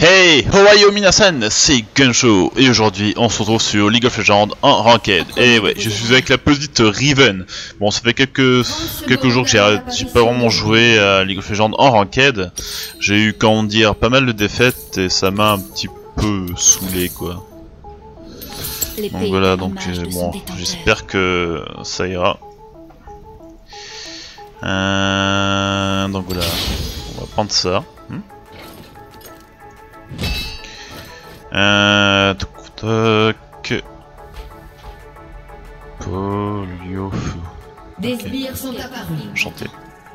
Hey, Hawaii Minasan, c'est Gunshow et aujourd'hui on se retrouve sur League of Legends en Ranked. Et ouais, je suis avec la petite Riven. Bon, ça fait quelques jours que j'ai pas vraiment joué à League of Legends en Ranked. J'ai eu, comment dire, pas mal de défaites et ça m'a un petit peu saoulé quoi. Donc voilà, donc bon, j'espère que ça ira. Donc voilà, on va prendre ça. Poliofeu. Des sbires sont apparus. Enchanté.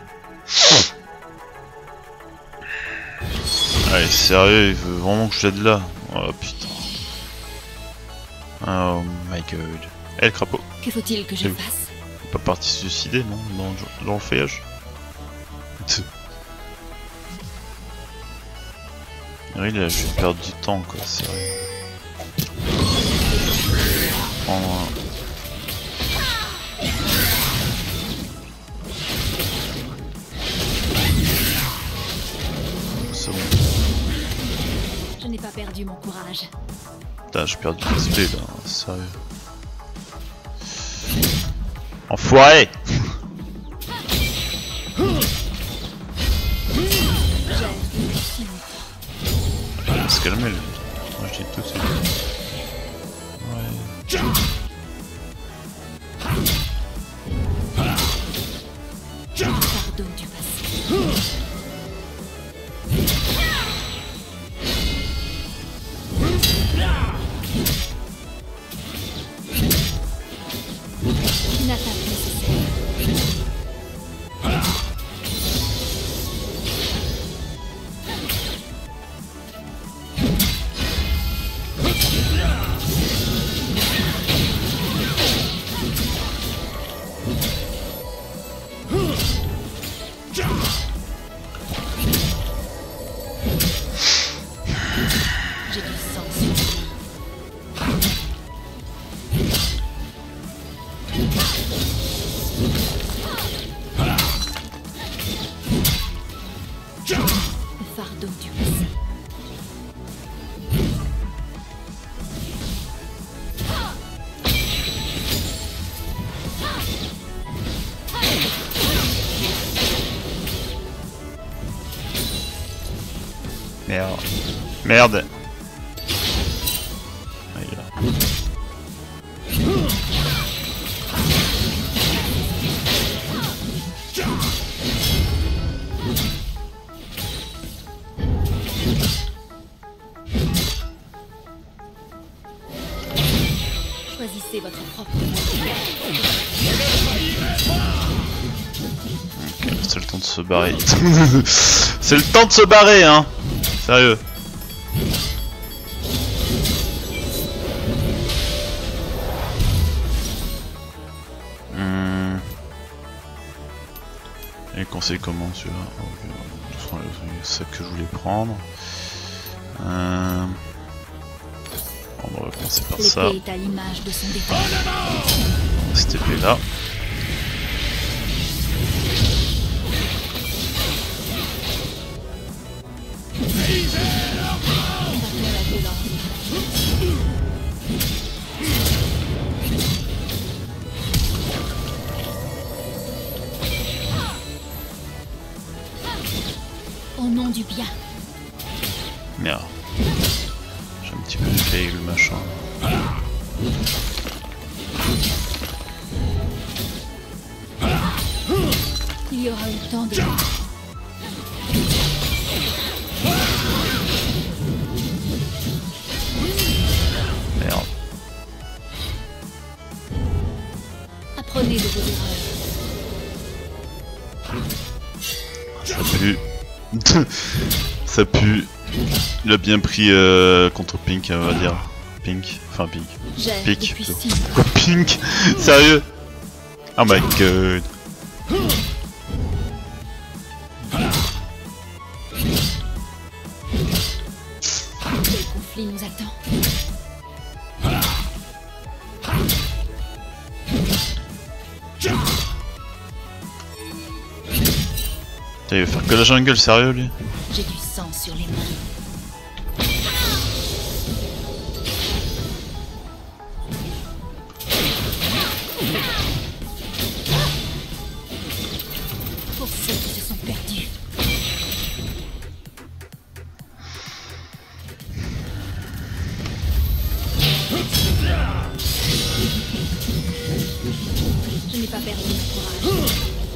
Allez, sérieux, il veut vraiment que je l'aide là. Oh putain. Oh my god. Eh, le crapaud. Que faut-il que je fasse? Pas parti se suicider, non? Dans le feuillage. Oui, là, je vais perdre du temps, quoi, c'est vrai. C'est bon. Je n'ai pas perdu mon courage. Putain, j'ai perdu l'esprit, là, sérieux. Enfoiré! Il va se calmer, lui. Moi, je dis tout de suite. Ouais. Pardon du passé. Une attaque nécessaire. J'ai du sang sur les mains. Le fardeau du passé. Merde. Merde. Ah, il est là. Choisissez votre propre. Ok, c'est le temps de se barrer. C'est le temps de se barrer, hein. Sérieux. Et conseil comment celui-là? C'est ça que je voulais prendre. On va commencer par ça. L'épée est à l'image de son défaut. Cette épée là. Au nom du bien. Merde. J'ai un petit peu fait le machin. Il y aura autant de... Merde. Apprenez de vos erreurs. Ça pue. Ça pue. Il a bien pris contre Pink, on va dire. Pink. Enfin Pink. Pink. Quoi, Pink? Sérieux? Oh my god. Quel conflit nous attend? Il va faire que la jungle, sérieux lui? J'ai du sang sur les mains. ceux qui se sont perdus. Je n'ai pas perdu mon courage.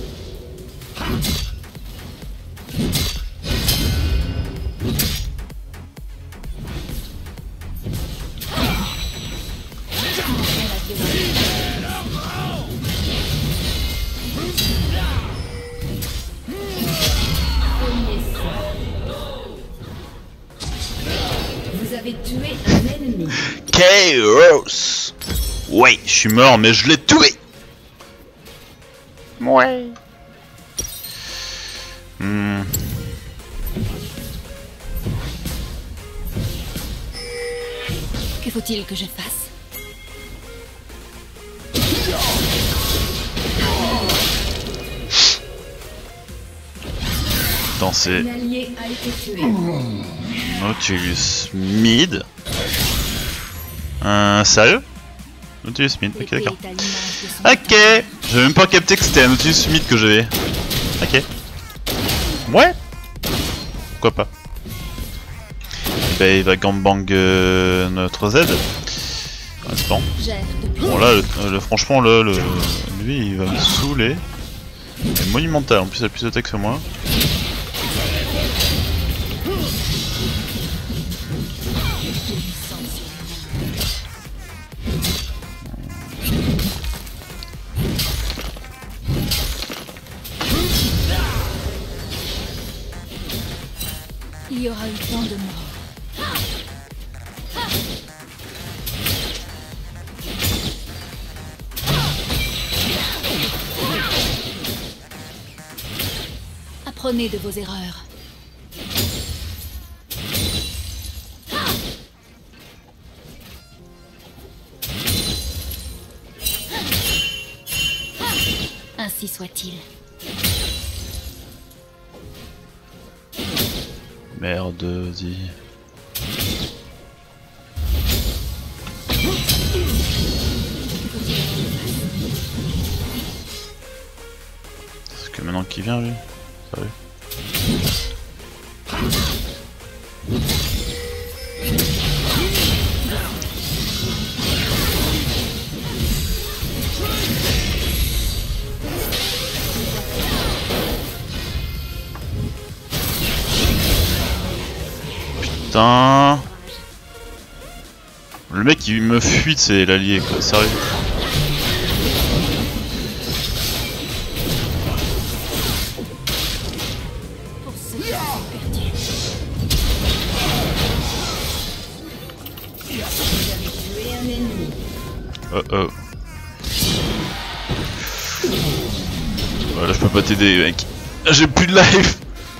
Vous avez tué un ennemi. Chaos. Ouais, je suis mort, mais je l'ai tué. Ouais. Que faut-il que je fasse? Attends, c'est Un allié a été tué. Nautilus Mid. Sérieux? Nautilus Mid, ok L'épée d'accord. est à l'image de son Ok, j'avais même pas capté que c'était un Nautilus Mid que j'avais. Ok. Ouais. Pourquoi pas. Bah il va gangbang notre Z. Instant. gère depuis. Bon là, franchement là, lui il va me saouler. Il est monumental, en plus il a plus d'attaque que moi. Il y aura eu tant de morts. Apprenez de vos erreurs. Ainsi soit-il. Merde, dis. C'est que maintenant qu'il vient lui. Sérieux. Putain. Le mec il me fuit, c'est l'allié quoi, sérieux. Pour ceux qui se sont perdus. Vous avez tué un ennemi. Oh. Voilà, je peux pas t'aider mec. J'ai plus de life.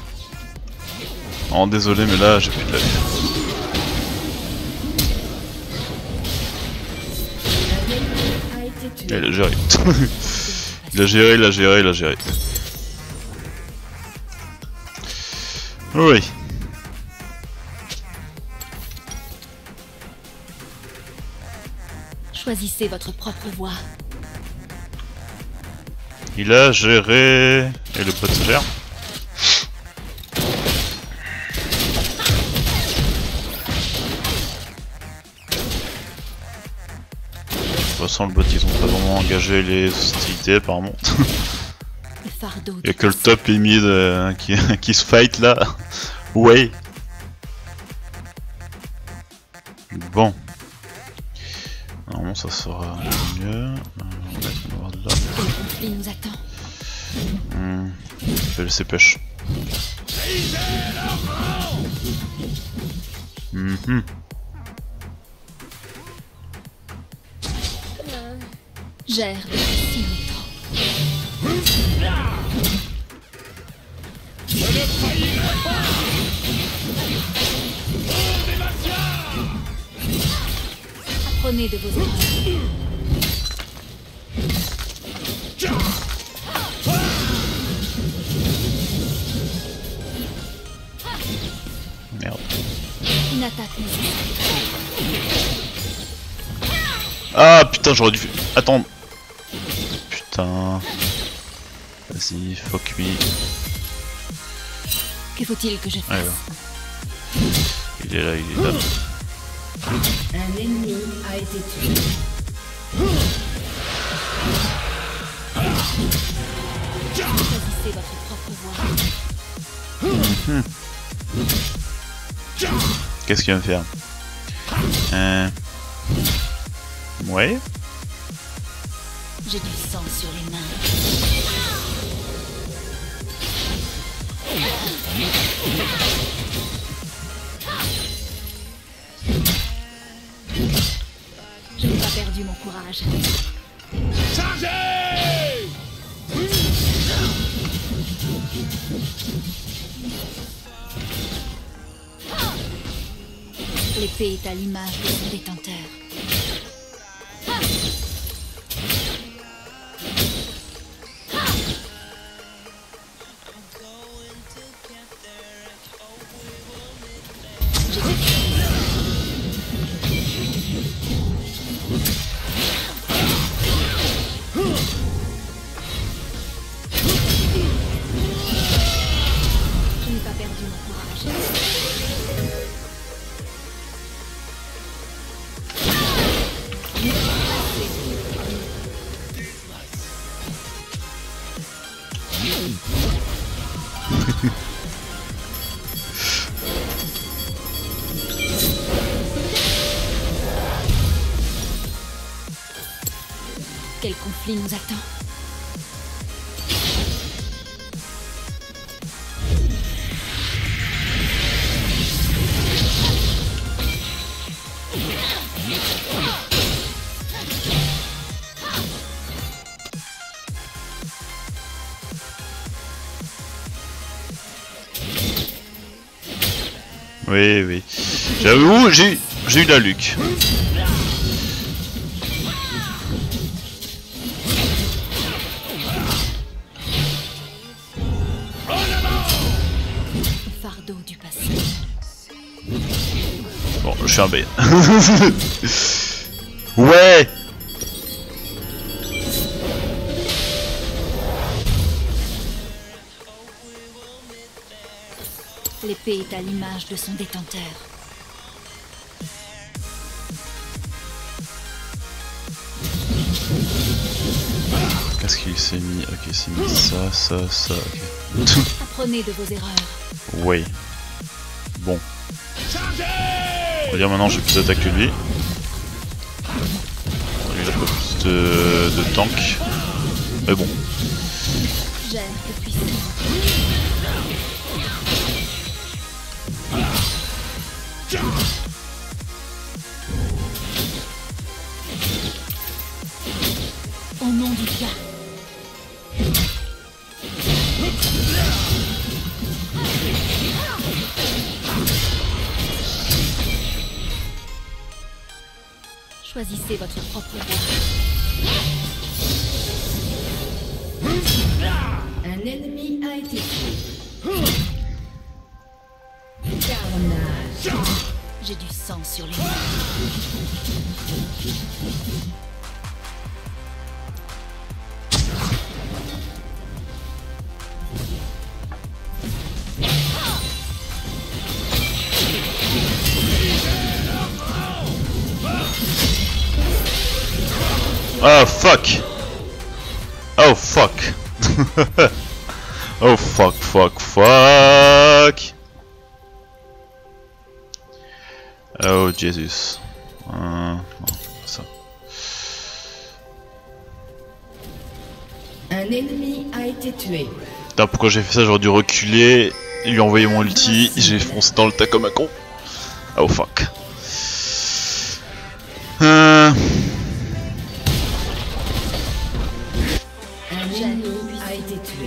Oh désolé mais là j'ai plus de life. Un ennemi a été tué. Il a géré. il a géré. Oui. Choisissez votre propre voie. Il a géré. Et le pote se gère. De toute façon, le bot ils ont pas vraiment engagé les hostilités apparemment. Le fardeau. Y'a que le top et mid qui se fight là. Ouais. Bon. Normalement ça sera mieux. On va voir de là. Le conflit nous attend. Je vais laisser pêche. Gère depuis si longtemps. Apprenez de vos erreurs. Merde. Une attaque nécessaire. Ah putain, j'aurais dû attendre. Putain. Vas-y, fuck lui. Que faut-il que je fasse? Allez, va. Il est là, il est là. Un ennemi a été tué. Choisissez votre propre voie. Qu'est-ce qu'il va me faire? Ouais. J'ai du sang sur les mains. Je n'ai pas perdu mon courage. L'épée est à l'image de son détenteur. Je n'ai pas perdu mon courage. Quel conflit nous attend? Oui, oui. J'avoue, j'ai eu la luck. Fardeau du passé. Bon, je suis un B. Ouais. L'épée est à l'image de son détenteur. Qu'est-ce qu'il s'est mis? Ok, il s'est mis ça, ça, ok. Apprenez de vos erreurs. Ouais. Bon. On va dire maintenant j'ai plus d'attaque que lui. Lui il a pas plus de tank. Mais bon. J'aime le puissant. Au nom du bien. Choisissez votre propre voie. Un ennemi a été tué. Carnage. J'ai du sang sur les mains. Oh fuck! Oh fuck! Oh fuck, fuck, fuck! Oh Jesus. Non, ça. Un ennemi a été tué. Putain, pourquoi j'ai fait ça? J'aurais dû reculer, lui envoyer mon ulti, j'ai foncé dans le tas comme un con. Oh fuck. Un ennemi a été tué.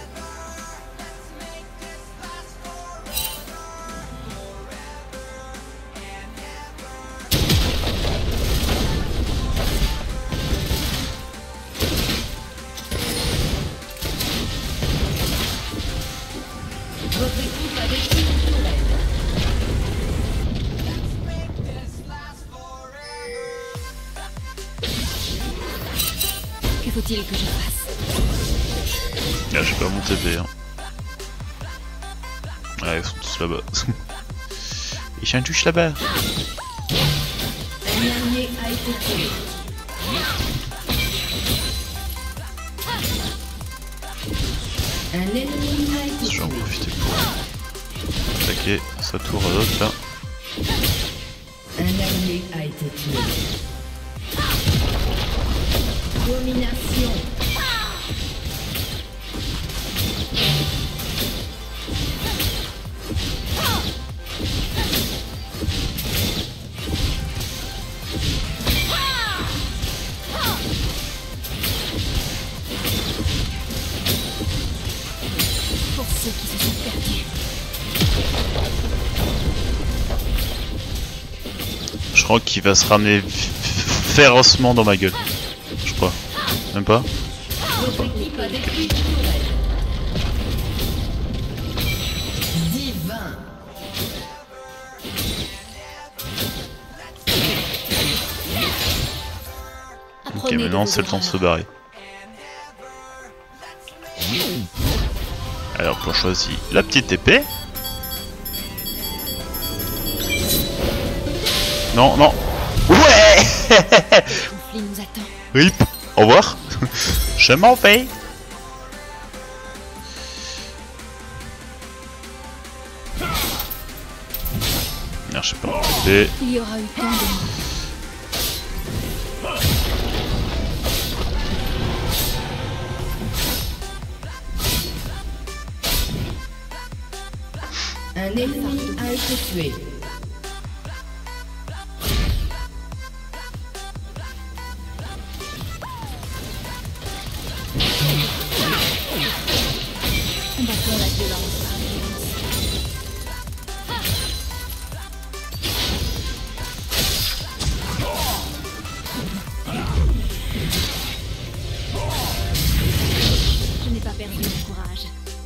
Votre équipe a détruit une tourelle. Que faut-il que je fasse? Là, j'ai pas mon TP. Hein. Ouais, ils sont tous là-bas. Et j'ai un touche là-bas. Un allié a été tué. Un ennemi a été Je vais en tué. profiter pour attaquer sa tour à l'autre là. Un allié a été tué. Domination. Pour ceux qui se sont perdus. Je crois qu'il va se ramener férocement dans ma gueule. Je crois. Même pas. Votre équipe a détruit une tourelle. Divin. Ok, Apprenez de maintenant vos c'est le temps de se erreurs. barrer. Alors, on choisit la petite épée. Non, non. Ouais. Le conflit nous attend. Rip. Au revoir. Je m'en vais. Merde, je sais pas. Épée. Il y aura eu tant de morts. Un ennemi a été tué. Combattons la violence par la violence. Je n'ai pas perdu mon courage.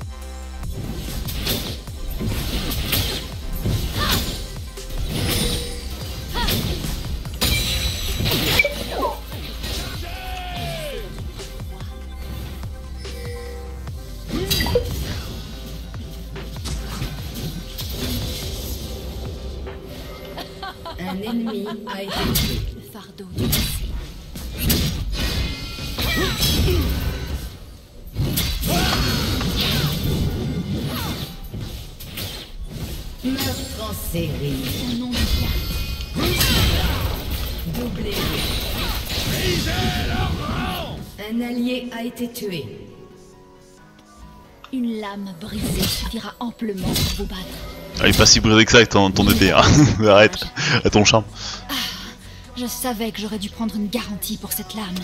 Un ennemi a été tué. Le fardeau du passé. Meurtre en série. Au nom du bien. Doublé. Un allié a été tué. Une lame brisée suffira amplement pour vous battre. Ah, il est pas si brisé que ça avec ton épée. Hein. Arrête. À ton charme. Je savais que j'aurais dû prendre une garantie pour cette lame.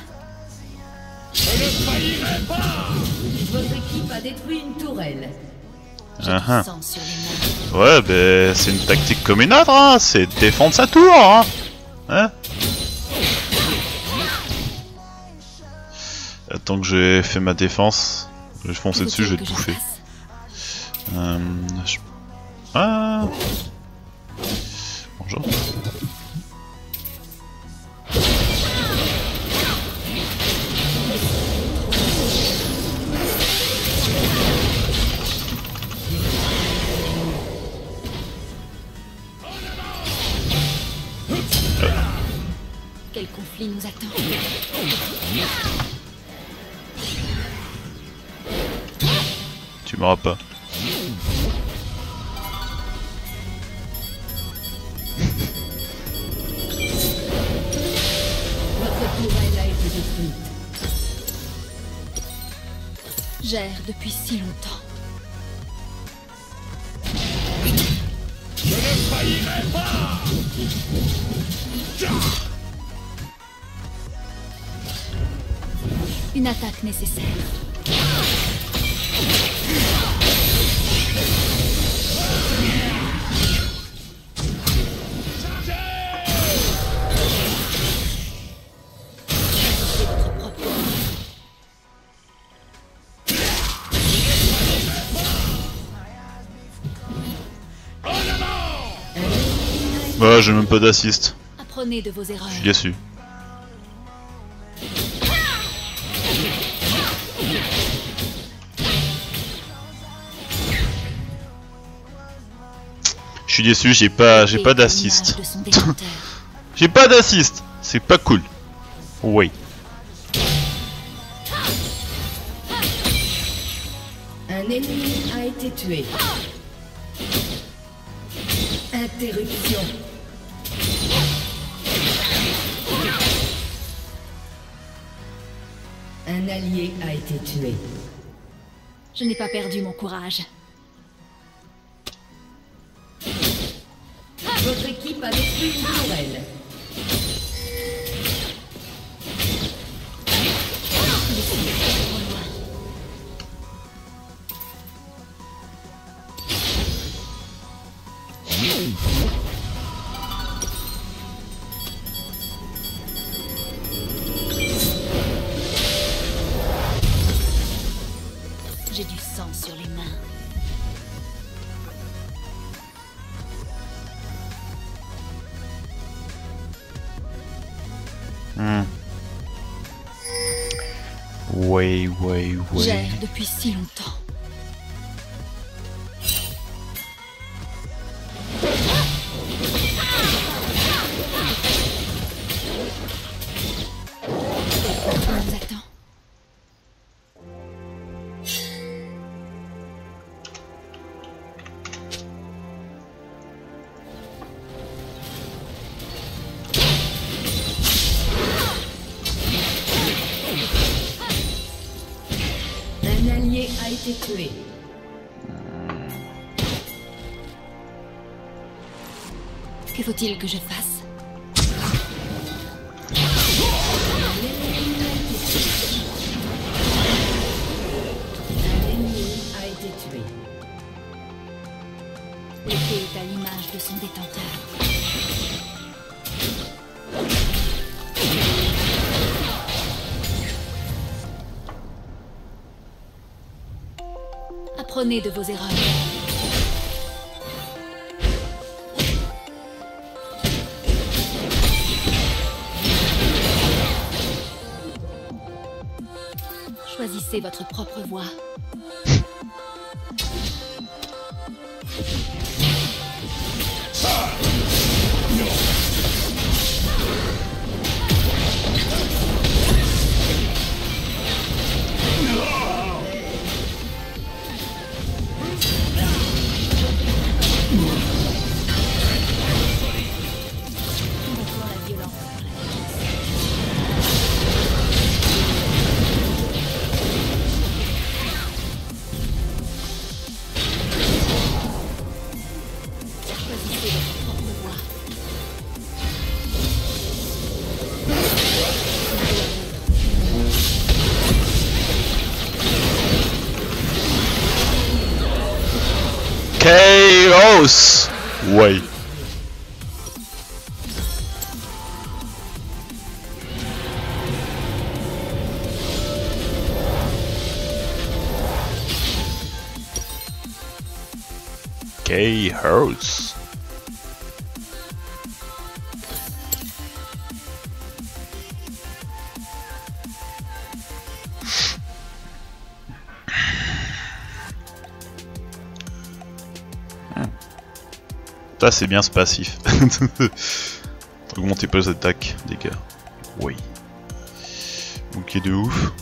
Votre équipe a détruit une tourelle. J'ai Ah, ah. du sang sur les mains. Ouais, ben c'est une tactique comme une autre, hein. C'est défendre sa tour, hein. Hein. Tant que j'ai fait ma défense, je vais foncer dessus, je vais te Que bouffer. fasse. Ah. Bonjour. Quel conflit nous attend? Tu m'auras pas. Votre tourelle a été détruite. J'erre depuis si longtemps. Une attaque nécessaire. Ouais, j'ai même pas d'assist. Apprenez de vos erreurs. Je suis déçu. suis déçu, j'ai pas d'assist. De son détenteur. J'ai pas d'assist. C'est pas cool. Oui. Un ennemi a été tué. Interruption. Un allié a été tué. Je n'ai pas perdu mon courage. Votre équipe a détruit une tourelle. J'ai du sang sur les mains. Ouais. J'erre depuis si longtemps. On nous attend. Un allié a été tué. Que faut-il que je fasse? Un ennemi a été tué. L'épée est à l'image de son détenteur. Apprenez de vos erreurs. Choisissez votre propre voie. D'accord, la violence. Choisissez votre propre voie. Chaos. Ouais. Chaos. Ça c'est bien ce passif. Augmentez pas les attaques, dégâts. Oui. Ok de ouf.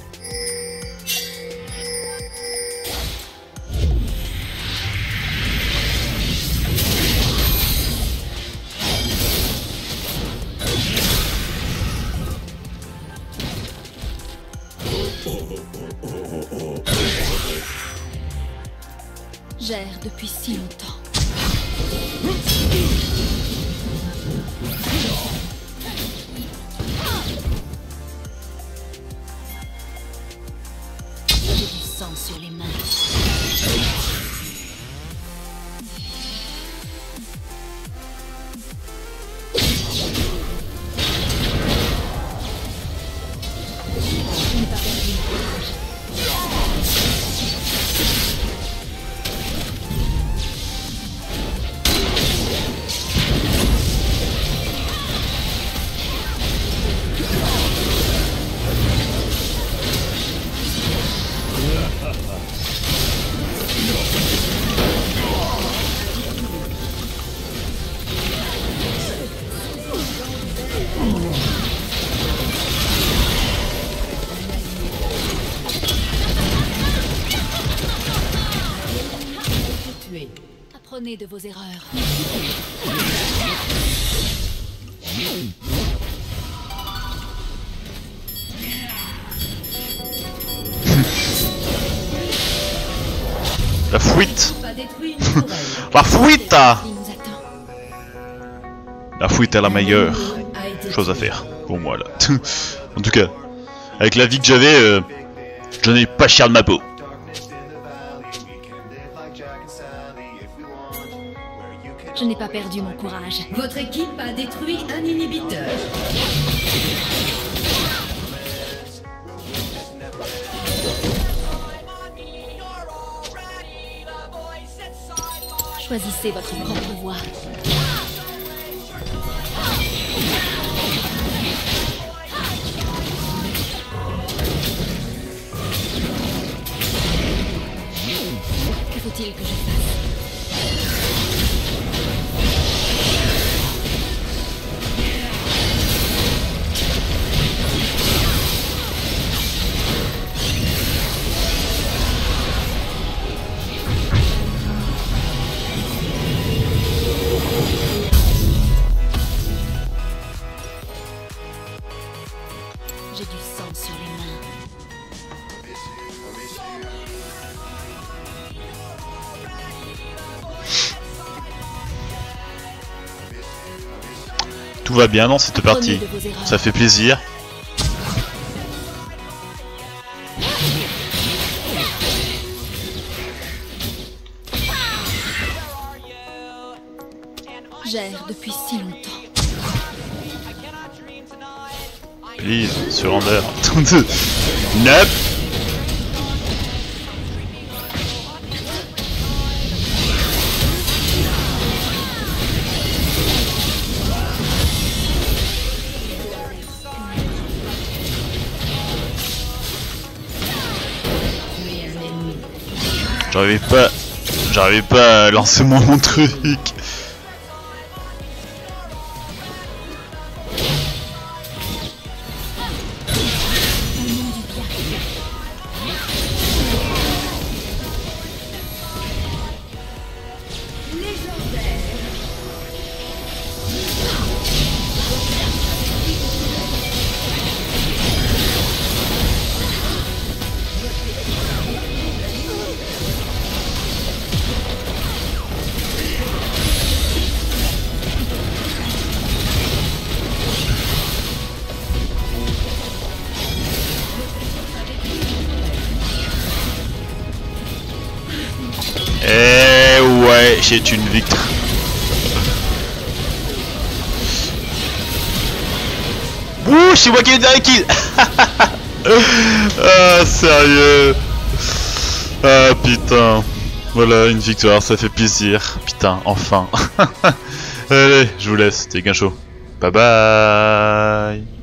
J'erre depuis si longtemps. J'ai du sang sur les mains. Je n'ai pas perdu mon courage. tué. Apprenez de vos erreurs. La fuite. Pas détruit une tourelle. La fuite. Il nous attend. La fuite est la meilleure A été chose à tué. faire pour moi là. En tout cas, avec la vie que j'avais, j'en ai pas cher de ma peau. Je n'ai pas perdu mon courage. Votre équipe a détruit un inhibiteur. Choisissez votre propre voie. Que faut-il que je fasse? J'ai du sang sur les mains. Tout va bien dans cette partie. Apprenez de vos erreurs. Ça fait plaisir. J'erre depuis si longtemps. Please, surrender. Nope. Tué un ennemi. J'arrivais pas à lancer mon truc. Eh ouais, c'est une victoire. Ouh, c'est moi qui ai dernier kill. Ah, sérieux. Ah, putain. Voilà, une victoire, ça fait plaisir. Putain, enfin. Allez, je vous laisse, c'était Guincho. Bye bye.